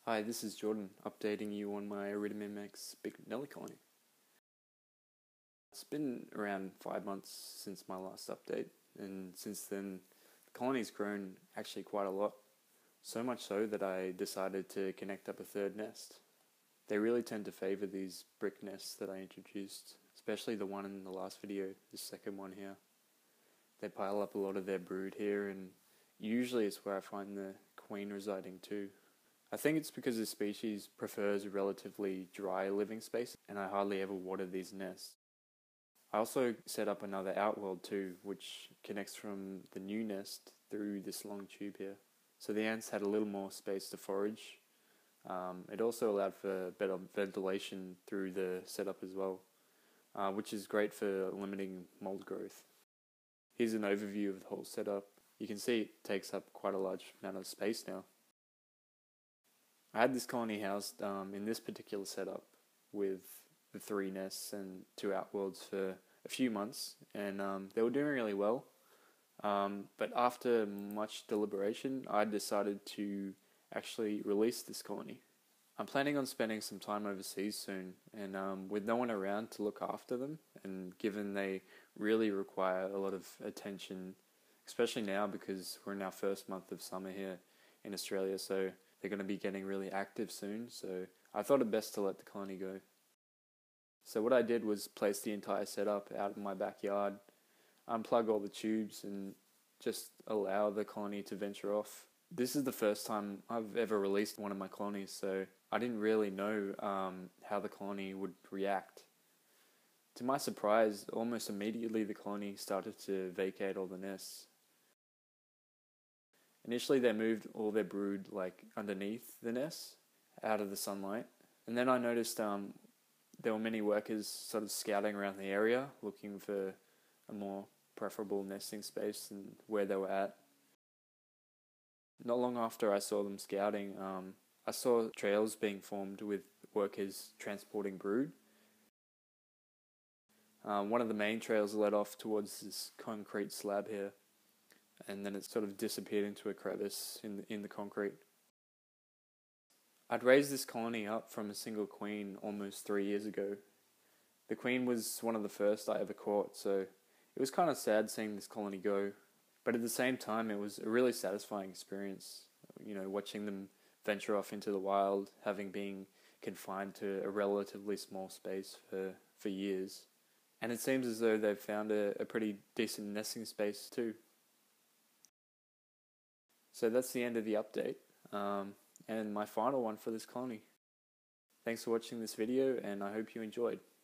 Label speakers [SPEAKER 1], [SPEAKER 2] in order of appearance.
[SPEAKER 1] Hi, this is Jordan, updating you on my Iridomyrmex Bicknelli colony. It's been around 5 months since my last update, and since then the colony's grown actually quite a lot, so much so that I decided to connect up a third nest. They really tend to favour these brick nests that I introduced, especially the one in the last video, the second one here. They pile up a lot of their brood here, and usually it's where I find the queen residing too. I think it's because this species prefers a relatively dry living space, and I hardly ever water these nests. I also set up another outworld too, which connects from the new nest through this long tube here. So the ants had a little more space to forage. It also allowed for better ventilation through the setup as well, which is great for limiting mold growth. Here's an overview of the whole setup. You can see it takes up quite a large amount of space now. I had this colony housed in this particular setup with the 3 nests and 2 outworlds for a few months, and they were doing really well. But after much deliberation, I decided to actually release this colony. I'm planning on spending some time overseas soon, and with no one around to look after them, and given they really require a lot of attention, especially now because we're in our first month of summer here in Australia, so they're going to be getting really active soon, so I thought it best to let the colony go. So what I did was place the entire setup out in my backyard, unplug all the tubes, and just allow the colony to venture off. This is the first time I've ever released one of my colonies, so I didn't really know how the colony would react. To my surprise, almost immediately the colony started to vacate all the nests. Initially they moved all their brood underneath the nest, out of the sunlight, and then I noticed there were many workers sort of scouting around the area looking for a more preferable nesting space than where they were at. Not long after I saw them scouting, I saw trails being formed with workers transporting brood. One of the main trails led off towards this concrete slab here, and then it sort of disappeared into a crevice in the concrete. I'd raised this colony up from a single queen almost 3 years ago. The queen was one of the first I ever caught, so it was kind of sad seeing this colony go, but at the same time it was a really satisfying experience, watching them venture off into the wild, having been confined to a relatively small space for years. And it seems as though they've found a pretty decent nesting space too. So that's the end of the update, and my final one for this colony. Thanks for watching this video, and I hope you enjoyed.